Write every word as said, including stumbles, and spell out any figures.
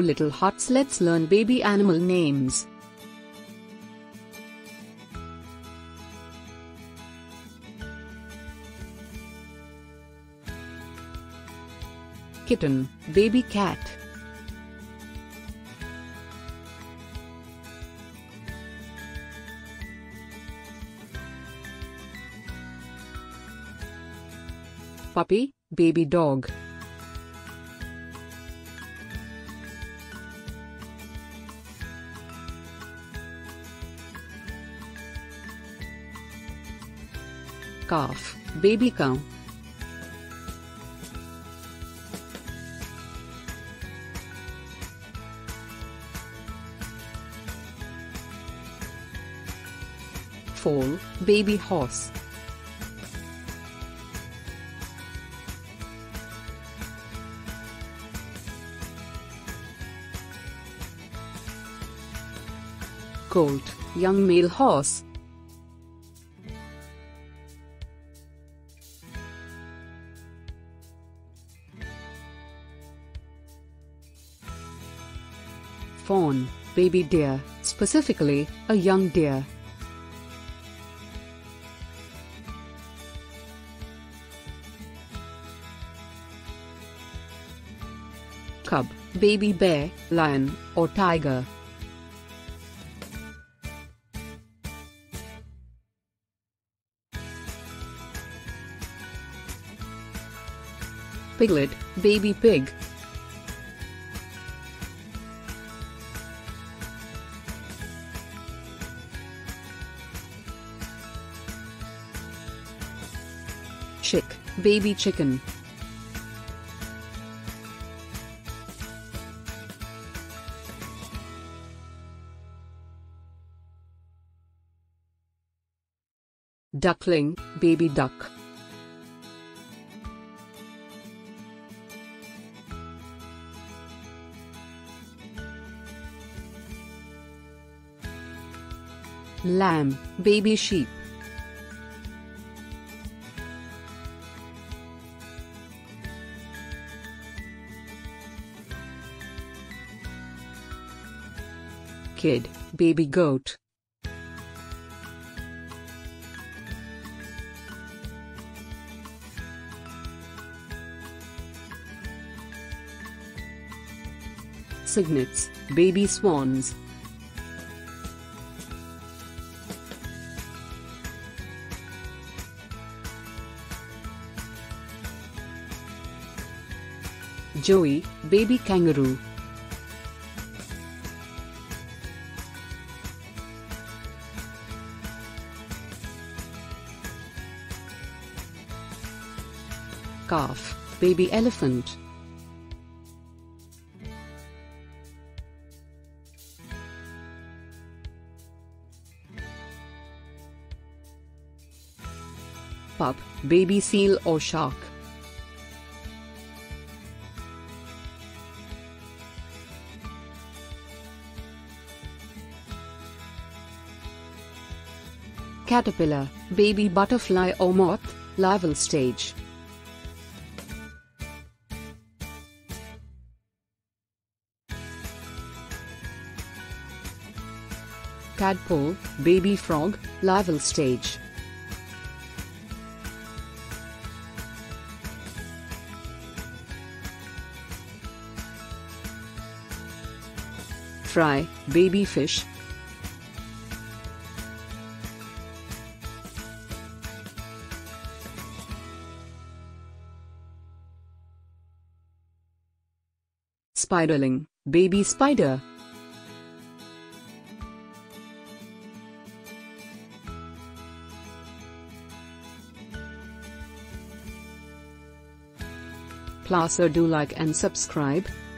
Little Hearts. Let's learn baby animal names. Kitten, baby cat. Puppy, baby dog. Calf, baby cow. Foal, baby horse. Colt, young male horse. Fawn, baby deer, specifically, a young deer. Cub, baby bear, lion, or tiger. Piglet, baby pig. Chick, baby chicken. Duckling, baby duck. Lamb, baby sheep. Kid, baby goat. Cygnets, baby swans. Joey, baby kangaroo. Calf, baby elephant. Pup, baby seal or shark. Caterpillar, baby butterfly or moth, larval stage. Tadpole, baby frog, larval stage. Fry, baby fish. Spiderling, baby spider. Please do like and subscribe.